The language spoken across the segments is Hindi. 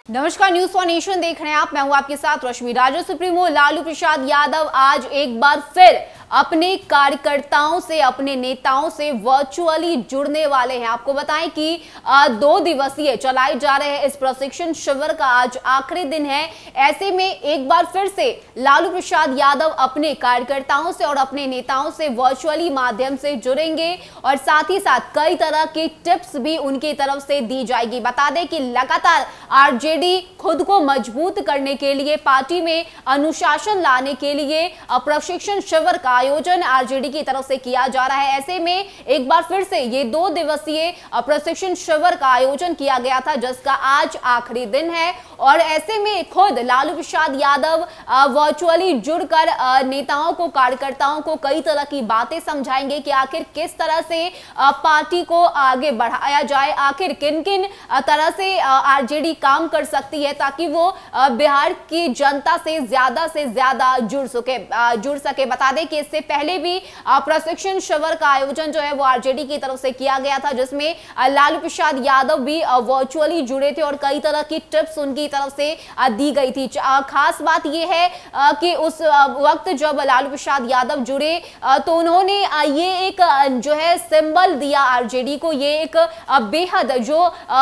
नमस्कार, न्यूज फॉर नेशन देख रहे हैं आप। मैं हूं आपके साथ रश्मि। राजद सुप्रीमो लालू प्रसाद यादव आज एक बार फिर अपने कार्यकर्ताओं से, अपने नेताओं से वर्चुअली जुड़ने वाले हैं। आपको बताएं कि 2 दिवसीय चलाए जा रहे इस प्रशिक्षण शिविर का आज आखिरी दिन है। ऐसे में एक बार फिर से लालू प्रसाद यादव अपने कार्यकर्ताओं से और अपने नेताओं से वर्चुअली माध्यम से जुड़ेंगे और साथ ही साथ कई तरह की टिप्स भी उनकी तरफ से दी जाएगी। बता दें कि लगातार आरजेडी खुद को मजबूत करने के लिए, पार्टी में अनुशासन लाने के लिए प्रशिक्षण शिविर का आयोजन आरजेडी की तरफ से किया जा रहा है। ऐसे में एक बार फिर से ये 2 दिवसीय प्रशिक्षण शिविर का आयोजन किया गया था, जिसका आज आखिरी दिन है। और ऐसे में खुद लालू प्रसाद यादव वर्चुअली जुड़कर नेताओं को, कार्यकर्ताओं को कई तरह की बातें समझाएंगे कि आखिर किस तरह से पार्टी को आगे बढ़ाया जाए, आखिर किन किन तरह से आरजेडी काम कर सकती है ताकि वो बिहार की जनता से ज्यादा जुड़ सके। बता दें कि इससे पहले भी प्रशिक्षण शिविर का आयोजन जो है वो आरजेडी की तरफ से किया गया था, जिसमें लालू प्रसाद यादव भी वर्चुअली जुड़े थे और कई तरह की टिप्स उनकी तरफ से दी गई थी। खास बात यह है कि उस वक्त जब लालू प्रसाद यादव जुड़े तो उन्होंने ये एक जो है सिंबल दिया आरजेडी को, ये एक बेहद जो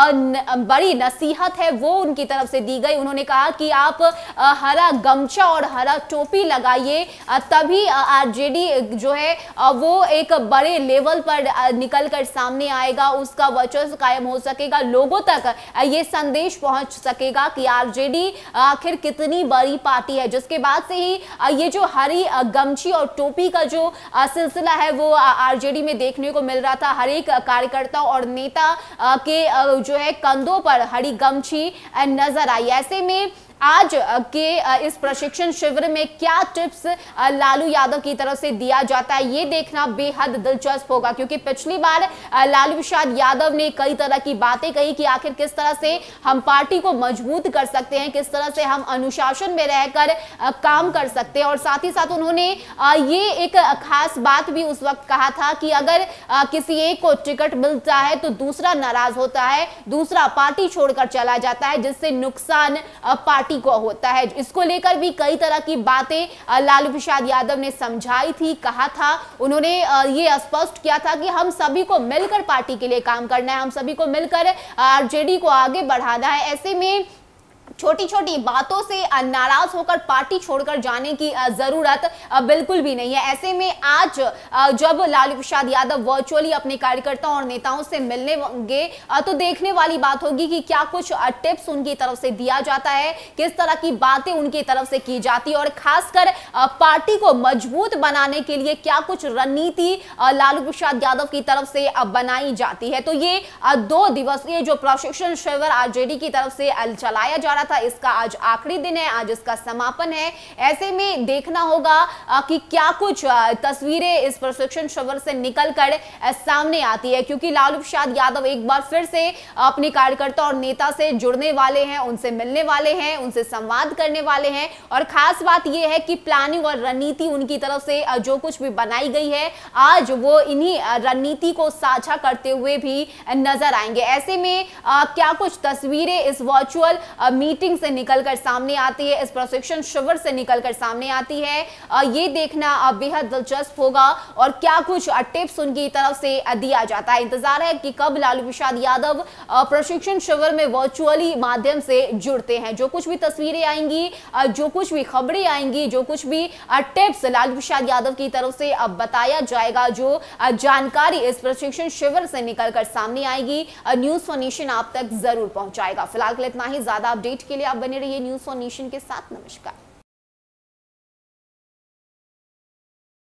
बड़ी नसीहत है वो उनकी तरफ से दी गई। उन्होंने कहा कि आप हरा गमछा और हरा टोपी लगाइए, तभी आरजेडी जो है वो एक बड़े लेवल पर निकलकर सामने आएगा, उसका वर्चस्व कायम हो सकेगा, लोगों तक ये संदेश पहुंच सकेगा कि आरजेडी आखिर कितनी बड़ी पार्टी है। जिसके बाद से ही ये जो हरी गमछी और टोपी का जो सिलसिला है वो आरजेडी में देखने को मिल रहा था। हर एक कार्यकर्ता और नेता के जो है कंधों पर हरी गमछी नजर आई। ऐसे में आज के इस प्रशिक्षण शिविर में क्या टिप्स लालू यादव की तरफ से दिया जाता है, ये देखना बेहद दिलचस्प होगा, क्योंकि पिछली बार लालू प्रसाद यादव ने कई तरह की बातें कही कि आखिर किस तरह से हम पार्टी को मजबूत कर सकते हैं, किस तरह से हम अनुशासन में रहकर काम कर सकते हैं। और साथ ही साथ उन्होंने ये एक खास बात भी उस वक्त कहा था कि अगर किसी एक को टिकट मिलता है तो दूसरा नाराज होता है, दूसरा पार्टी छोड़कर चला जाता है, जिससे नुकसान पार्टी को होता है। इसको लेकर भी कई तरह की बातें लालू प्रसाद यादव ने समझाई थी, कहा था। उन्होंने ये स्पष्ट किया था कि हम सभी को मिलकर पार्टी के लिए काम करना है, हम सभी को मिलकर आरजेडी को आगे बढ़ाना है। ऐसे में छोटी छोटी बातों से नाराज होकर पार्टी छोड़कर जाने की जरूरत बिल्कुल भी नहीं है। ऐसे में आज जब लालू प्रसाद यादव वर्चुअली अपने कार्यकर्ताओं और नेताओं से मिलने होंगे तो देखने वाली बात होगी कि क्या कुछ टिप्स उनकी तरफ से दिया जाता है, किस तरह की बातें उनकी तरफ से की जाती है और खासकर पार्टी को मजबूत बनाने के लिए क्या कुछ रणनीति लालू प्रसाद यादव की तरफ से बनाई जाती है। तो ये 2 दिवसीय जो प्रशिक्षण शिविर आरजेडी की तरफ से चलाया जा रहा था, इसका आज आखिरी दिन है, आज इसका समापन है। ऐसे में देखना होगा कि क्या कुछ तस्वीरें इस प्रशिक्षण शिविर से निकलकर सामने आती है, क्योंकि लालू प्रसाद यादव एक बार फिर से अपने कार्यकर्ता और नेता से जुड़ने वाले हैं, उनसे मिलने वाले हैं, उनसे संवाद करने वाले हैं। और खास बात यह है कि प्लानिंग और रणनीति उनकी तरफ से जो कुछ भी बनाई गई है, आज वो इन्हीं रणनीति को साझा करते हुए भी नजर आएंगे। ऐसे में क्या कुछ तस्वीरें इस वर्चुअल मीटिंग से निकलकर सामने आती है, इस प्रशिक्षण शिविर से निकलकर सामने आती है, ये देखना बेहद दिलचस्प होगा और क्या कुछ टिप्स उनकी तरफ से दिया जाता है। इंतजार है कि कब लालू प्रसाद यादव प्रशिक्षण शिविर में वर्चुअली माध्यम से जुड़ते हैं। जो कुछ भी तस्वीरें आएंगी, जो कुछ भी खबरें आएंगी, जो कुछ भी टिप्स लालू प्रसाद यादव की तरफ से अब बताया जाएगा, जो जानकारी इस प्रशिक्षण शिविर से निकलकर सामने आएगी, न्यूज फॉर नेशन आप तक जरूर पहुंचाएगा। फिलहाल के लिए इतना ही। ज्यादा अपडेट के लिए आप बने रहिए न्यूज फॉर नेशन के साथ। नमस्कार।